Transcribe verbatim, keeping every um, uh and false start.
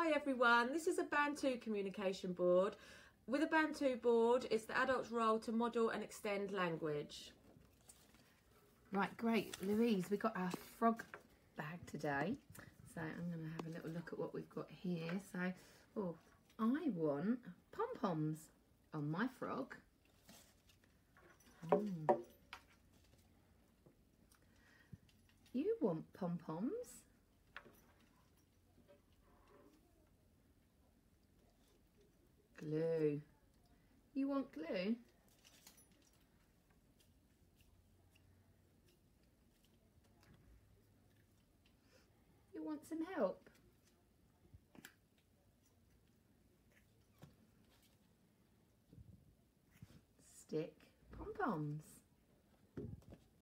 Hi everyone, this is a Band two communication board. With a Band two board, it's the adult's role to model and extend language. Right, great. Louise, we got our frog bag today. So I'm going to have a little look at what we've got here. So, oh, I want pom-poms on my frog. Mm. You want pom-poms? Glue. You want glue? You want some help? Stick pom-poms.